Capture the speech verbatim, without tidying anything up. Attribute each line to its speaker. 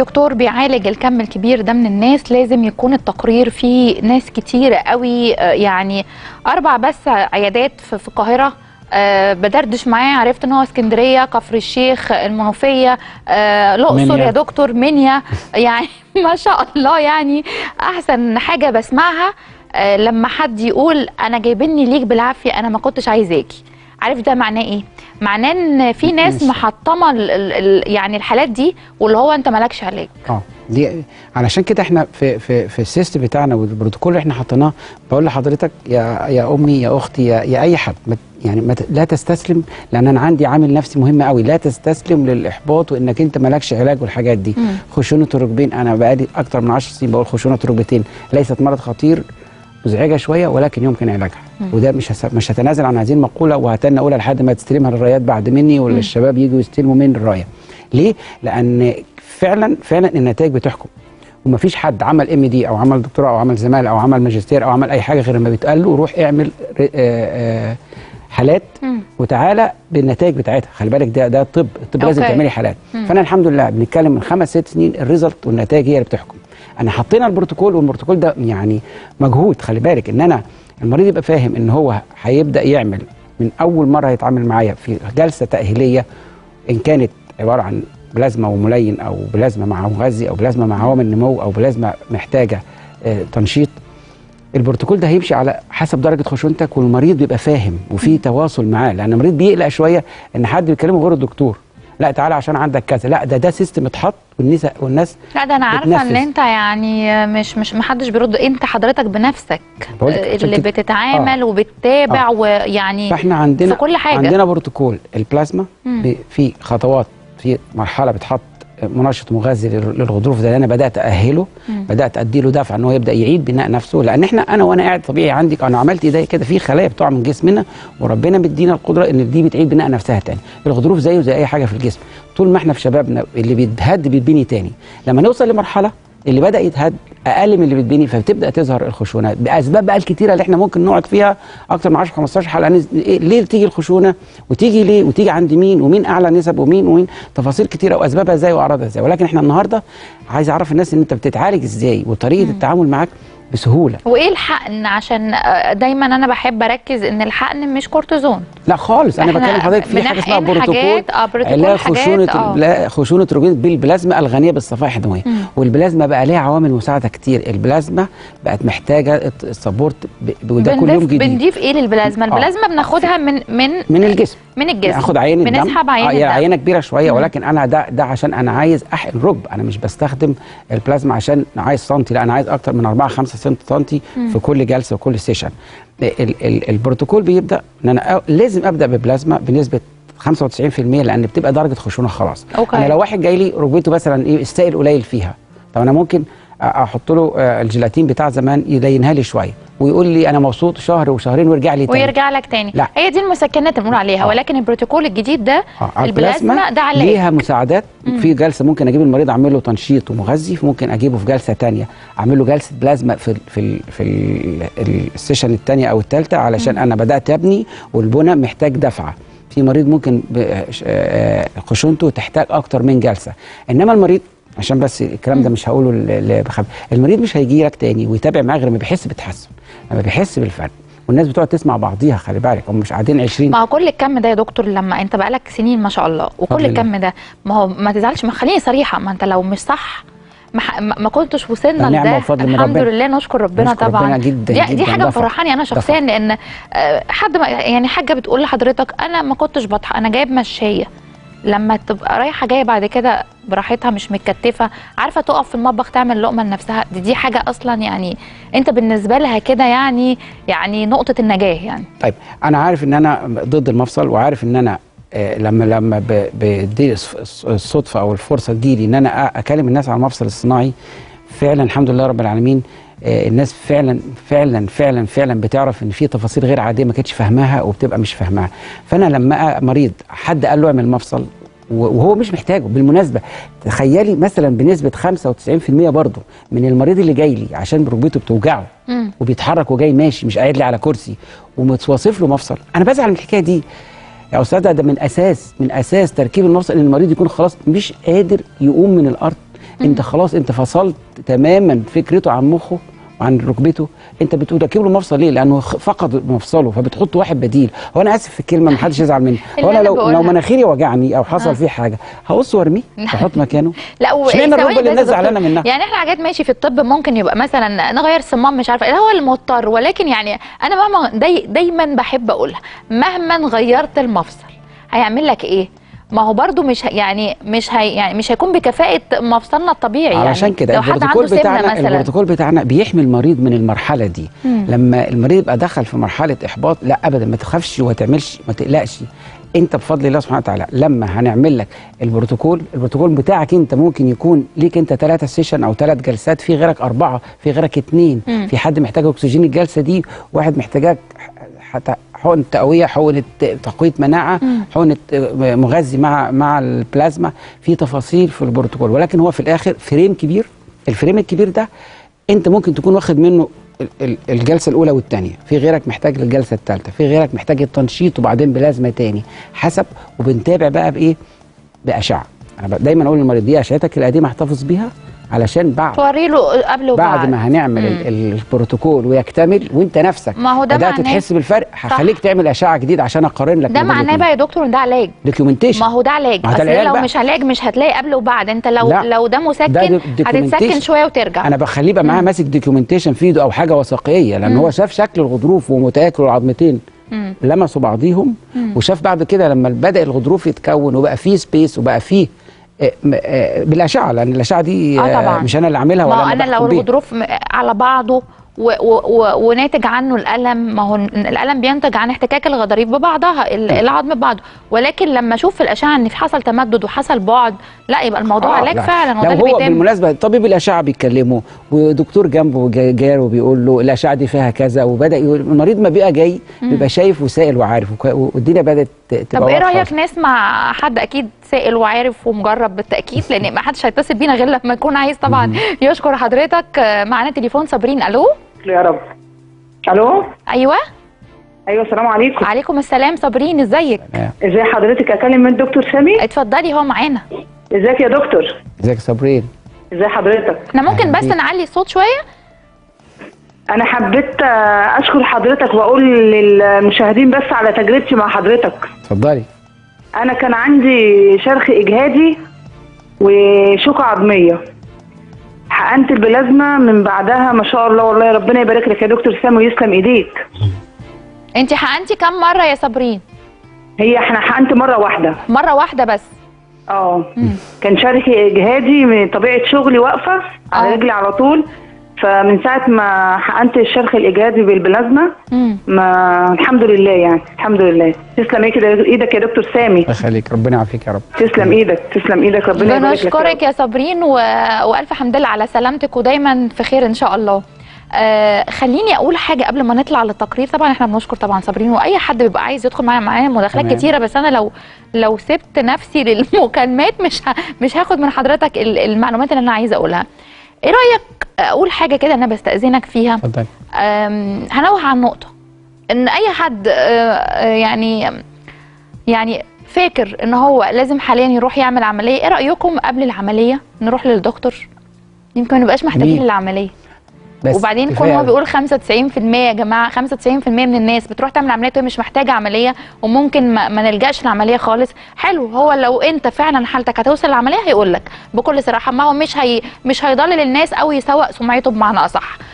Speaker 1: دكتور بيعالج الكم الكبير ده من الناس لازم يكون التقرير فيه ناس كتير قوي، يعني اربع بس عيادات في القاهره. أه بدردش معاه عرفت ان هو اسكندريه، كفر الشيخ، المنوفيه، أه الاقصر يا دكتور، منيا. يعني ما شاء الله، يعني احسن حاجه بسمعها أه لما حد يقول انا جايبني ليك بالعافيه، انا ما كنتش عايزاكي. عارف ده معناه ايه؟ معناه ان في ناس محطمه ال ال يعني الحالات دي، واللي هو انت مالكش علاج.
Speaker 2: اه دي علشان كده احنا في في في السيستم بتاعنا والبروتوكول اللي احنا حطيناه، بقول لحضرتك يا يا امي يا اختي يا, يا اي حد، يعني ما لا تستسلم، لان انا عندي عامل نفسي مهم قوي، لا تستسلم للاحباط وانك انت مالكش علاج والحاجات دي. مم. خشونه الركبين، انا بقالي اكتر من عشر سنين بقول خشونه الركبتين ليست مرض خطير، مزعجه شويه ولكن يمكن علاجها. مم. وده مش هس... مش هتنازل عن هذه المقوله، وهتنى اقولها لحد ما تستلمها الرايات بعد مني، ولا الشباب يجوا يستلموا مني الرايه. ليه؟ لان فعلا فعلا النتائج بتحكم، ومفيش حد عمل ام دي او عمل دكتوراه او عمل زماله او عمل ماجستير او عمل اي حاجه غير لما بيتقال له روح اعمل حالات مم. وتعالى بالنتائج بتاعتها. خلي بالك ده ده الطب، الطب لازم تعملي حالات. مم. فانا الحمد لله بنتكلم من خمس ست سنين الريزلت والنتائج هي اللي بتحكم. انا حطينا البروتوكول، والبروتوكول ده يعني مجهود. خلي بالك ان انا المريض يبقى فاهم ان هو هيبدا يعمل من اول مره هيتعامل معايا في جلسه تاهيليه، ان كانت عباره عن بلازما وملين او بلازما مع مغذي او بلازما مع عوامل نمو او بلازما محتاجه آه تنشيط. البروتوكول ده هيمشي على حسب درجه خشونتك، والمريض بيبقى فاهم وفي تواصل معاه، لان المريض بيقلق شويه ان حد بيكلمه غير الدكتور، لا تعالى عشان عندك كذا، لا ده ده سيستم اتحط والناس والناس
Speaker 1: لا ده انا عارفه ان انت يعني مش مش محدش بيرد، انت حضرتك بنفسك اللي بتتعامل آه. وبتتابع آه. ويعني
Speaker 2: فاحنا عندنا
Speaker 1: في كل حاجه
Speaker 2: عندنا بروتوكول البلازما في خطوات، في مرحله بتحط منشط مغذي للغضروف ده اللي انا بدات ااهله، مم. بدات ادي له دفعه ان هو يبدا يعيد بناء نفسه، لان احنا انا وانا قاعد طبيعي عندي انا عملت ايديا كده في خلايا بتقع من جسمنا، وربنا مدينا القدره ان دي بتعيد بناء نفسها تاني. الغضروف زيه زي اي حاجه في الجسم، طول ما احنا في شبابنا اللي بيتهد بيتبني تاني، لما نوصل لمرحله اللي بدا يتهد اقل من اللي بيتبني فبتبدا تظهر الخشونه باسباب بقى الكتيره اللي احنا ممكن نقعد فيها اكتر من عشرة خمستاشر حلقه. ليه تيجي الخشونه وتيجي ليه وتيجي عند مين ومين اعلى نسب ومين ومين، تفاصيل كتيره واسبابها ازاي واعراضها ازاي. ولكن احنا النهارده عايز اعرف الناس ان انت بتتعالج ازاي وطريقه م. التعامل معاك بسهوله.
Speaker 1: وايه الحقن؟ عشان دايما انا بحب اركز ان الحقن مش كورتيزون،
Speaker 2: لا خالص. انا بتكلم حضرتك في حاجه اسمها بروتوكول علاج خشونه اه. خشونه الركبتين بالبلازما الغنيه بالصفائح الدمويه، والبلازما بقى ليها عوامل مساعده كتير. البلازما بقت محتاجه السبورت وده كل يوم جديد.
Speaker 1: بنضيف ايه للبلازما؟ البلازما آه. بناخدها من من
Speaker 2: من الجسم من
Speaker 1: الجسم
Speaker 2: ناخد عينه دم،
Speaker 1: بنسحب عينه
Speaker 2: دم عينه كبيره شويه. مم. ولكن انا ده ده عشان انا عايز احقن ركب، انا مش بستخدم البلازما عشان عايز سنتي، لا انا عايز اكتر من أربعة خمسة سنتي في كل جلسه وكل سيشن. ال ال البروتوكول بيبدا ان انا لازم ابدا ببلازما بنسبه خمسة وتسعين بالمية لان بتبقى درجه خشونه خلاص. أوكي. انا لو واحد جاي لي ركبته مثلا ايه السائل قليل فيها، طب انا ممكن احط له الجيلاتين بتاع زمان يلينها لي شويه ويقول لي انا مبسوط شهر وشهرين ويرجع لي تاني
Speaker 1: ويرجع لك تاني.
Speaker 2: لا.
Speaker 1: هي دي المسكنات اللي بنقول عليها. آه. ولكن البروتوكول الجديد ده آه. البلازما ده علاج
Speaker 2: ليها مساعدات. مم. في جلسه ممكن اجيب المريض اعمل له تنشيط ومغذي، ممكن اجيبه في جلسه ثانيه اعمل له جلسه بلازما في ال في ال في ال السيشن الثانيه او الثالثه علشان مم. انا بدات ابني والبنى محتاج دفعه. في مريض ممكن خشونته تحتاج اكتر من جلسه، انما المريض عشان بس الكلام ده مش هقوله لبخب، المريض مش هيجي لك تاني ويتابع معاه غير لما بيحس بتحسن، لما بيحس بالفرق. والناس بتقعد تسمع بعضيها، خلي بالك هم مش قاعدين عشرين.
Speaker 1: ما هو كل الكم ده يا دكتور لما انت بقالك سنين ما شاء الله وكل الكم ده، ما هو ما تزعلش، ما خليني صريحه، ما انت لو مش صح ما, ما كنتش وصلنا لده. الحمد لله نشكر ربنا
Speaker 2: نشكر
Speaker 1: طبعا.
Speaker 2: ربنا جدا
Speaker 1: دي,
Speaker 2: جدا
Speaker 1: دي حاجه مفرحاني انا شخصيا، لان حد ما يعني حاجه بتقول لحضرتك انا ما كنتش بطحق، انا جايب مشايه، لما تبقى رايحه جايه بعد كده براحتها مش متكتفه، عارفه تقف في المطبخ تعمل لقمه لنفسها، دي, دي حاجه اصلا يعني انت بالنسبه لها كده يعني يعني نقطه النجاه يعني.
Speaker 2: طيب انا عارف ان انا ضد المفصل، وعارف ان انا آه لما لما بدي الصدفه او الفرصه تجيلي ان انا اكلم الناس على المفصل الصناعي، فعلا الحمد لله رب العالمين آه الناس فعلا فعلا فعلا فعلا بتعرف ان في تفاصيل غير عاديه ما كانتش فاهماها وبتبقى مش فاهماها. فانا لما مريض حد قال له اعمل مفصل وهو مش محتاجه، بالمناسبه تخيلي مثلا بنسبه خمسة وتسعين بالمية برضه من المريض اللي جاي لي عشان ركبته بتوجعه مم. وبيتحرك وجاي ماشي مش قاعد لي على كرسي ومتواصف له مفصل، انا بزعل من الحكايه دي يا استاذ. ده من اساس من اساس تركيب المفصل ان المريض يكون خلاص مش قادر يقوم من الارض، انت خلاص انت فصلت تماما فكرته عن مخه وعن ركبته. انت بتركب له مفصل ليه؟ لانه فقد مفصله، فبتحط واحد بديل. هو انا اسف في الكلمه، ما حدش يزعل مني. هو انا لو لو مناخيري وجعني او حصل آه. فيه حاجه هقص وارميه واحط مكانه.
Speaker 1: لا
Speaker 2: اشمعنى الركبه اللي الناس زعلانه منها؟
Speaker 1: يعني احنا حاجات ماشي في الطب ممكن يبقى مثلا نغير الصمام مش عارفه هو المضطر، ولكن يعني انا مهما داي دايما بحب اقولها مهما غيرت المفصل هيعمل لك ايه؟ ما هو برضو مش يعني مش هي يعني مش هيكون بكفاءه مفصلنا الطبيعي.
Speaker 2: علشان
Speaker 1: يعني
Speaker 2: كده البروتوكول بتاعنا البروتوكول بتاعنا بيحمي المريض من المرحله دي. مم. لما المريض يبقى دخل في مرحله احباط، لا ابدا ما تخافش وما تعملش ما تقلقش. انت بفضل الله سبحانه وتعالى لما هنعمل لك البروتوكول، البروتوكول بتاعك انت ممكن يكون ليك انت ثلاثة سيشن او ثلاث جلسات، في غيرك اربعه، في غيرك اثنين، في حد محتاج اكسجين الجلسه دي، واحد محتاجك حتى حقن تقويه، حقن تقويه مناعه، حقن مغذي مع مع البلازما، في تفاصيل في البروتوكول. ولكن هو في الاخر فريم كبير. الفريم الكبير ده انت ممكن تكون واخد منه الجلسه الاولى والثانيه، في غيرك محتاج للجلسه الثالثه، في غيرك محتاج التنشيط وبعدين بلازما تاني حسب. وبنتابع بقى بايه؟ باشعه. انا دايما اقول للمريض دي اشعتك القديمه احتفظ بيها علشان بعد
Speaker 1: توري له قبل وبعد،
Speaker 2: بعد ما هنعمل مم. البروتوكول ويكتمل وانت نفسك
Speaker 1: ما هو ده
Speaker 2: بدات تحس بالفرق، هخليك تعمل اشعه جديده عشان اقارن لك.
Speaker 1: ده معناه بقى يا دكتور ان ده علاج
Speaker 2: دوكيومنتيشن.
Speaker 1: ما هو ده علاج، اصل لو بقى. مش علاج مش هتلاقي قبل وبعد. انت لو لا. لو ده مسكن ده هتتسكن شويه وترجع.
Speaker 2: انا بخليه بقى معاه ماسك دوكيومنتيشن في ايده او حاجه وثائقيه، لان مم. هو شاف شكل الغضروف ومتآكل العظمتين مم. لمسوا بعضيهم، مم. وشاف بعد كده لما بدا الغضروف يتكون وبقى فيه سبيس وبقى فيه بالاشعه، لان الاشعه دي آه مش انا اللي عاملها ولا
Speaker 1: ما انا لو الغضروف على بعضه و و وناتج عنه الالم، ما هو الالم بينتج عن احتكاك الغضاريف ببعضها العظم ببعضه، ولكن لما اشوف في الاشعه ان في حصل تمدد وحصل بعد، لا يبقى الموضوع علاج آه فعلا.
Speaker 2: هو ده اللي بيتم. بالمناسبه طبيب الاشعه بيتكلمه ودكتور جنبه جار وبيقول له الاشعه دي فيها كذا، وبدا يقول المريض ما بقى جاي بيبقى شايف وسائل وعارف، والدنيا بدات تبقى.
Speaker 1: طب ايه رايك نسمع حد اكيد سائل وعارف ومجرب بالتاكيد، لان ما حدش هيتصل بينا غير لما يكون عايز طبعا يشكر حضرتك. معانا تليفون صابرين. الو
Speaker 3: يا رب. الو
Speaker 1: ايوه
Speaker 3: ايوه السلام عليكم.
Speaker 1: وعليكم السلام. صابرين ازيك؟
Speaker 3: ازي حضرتك؟ اكلم من دكتور سامي؟
Speaker 1: اتفضلي هو معانا.
Speaker 3: ازيك يا دكتور؟
Speaker 2: ازيك يا صابرين؟
Speaker 3: ازي حضرتك؟
Speaker 1: احنا ممكن بس نعلي الصوت شويه؟
Speaker 3: انا حبيت اشكر حضرتك واقول للمشاهدين بس على تجربتي مع حضرتك.
Speaker 2: اتفضلي.
Speaker 3: انا كان عندي شرخ اجهادي وشوكه عظميه، حقنت البلازما من بعدها ما شاء الله، والله ربنا يبارك لك يا دكتور سامي ويسلم ايديك.
Speaker 1: انت حقنتي كم مره يا صابرين؟
Speaker 3: هي احنا حقنت مره واحده.
Speaker 1: مره واحده بس؟
Speaker 3: اه كان شرخي اجهادي من طبيعه شغلي واقفه على رجلي على طول، فمن ساعه ما حقنت الشرخ الاجهادي بالبلازما ما الحمد لله يعني الحمد لله. تسلم ايه كده ايدك يا دكتور سامي.
Speaker 2: الله يخليك، ربنا يعافيك يا رب.
Speaker 3: تسلم ايدك تسلم ايدك ربنا يبارك لك.
Speaker 1: بنشكرك يا صابرين و... والف حمد لله على سلامتك ودايما في خير ان شاء الله. آه خليني اقول حاجه قبل ما نطلع للتقرير. طبعا احنا بنشكر طبعا صابرين واي حد بيبقى عايز يدخل معايا معايا مداخلات كتيره، بس انا لو لو سبت نفسي للمكالمات مش ه... مش هاخد من حضرتك المعلومات اللي انا عايزه اقولها. ايه رايك اقول حاجه كده انا بستاذنك فيها؟
Speaker 2: اتفضلي.
Speaker 1: هنوه عن نقطه ان اي حد يعني يعني فاكر ان هو لازم حاليا يروح يعمل عمليه. ايه رايكم قبل العمليه نروح للدكتور؟ يمكن ما نبقاش محتاجين للعمليه. بس وبعدين كون هو بيقول خمسة وتسعين في المية يا جماعه، خمسة وتسعين في المية من الناس بتروح تعمل عمليه وهي مش محتاجه عمليه، وممكن ما, ما نلجاش للعمليه خالص. حلو، هو لو انت فعلا حالتك هتوصل للعمليه هيقول لك بكل صراحه، ما هو مش هي مش هيضلل الناس او يسوق سمعته بمعنى اصح.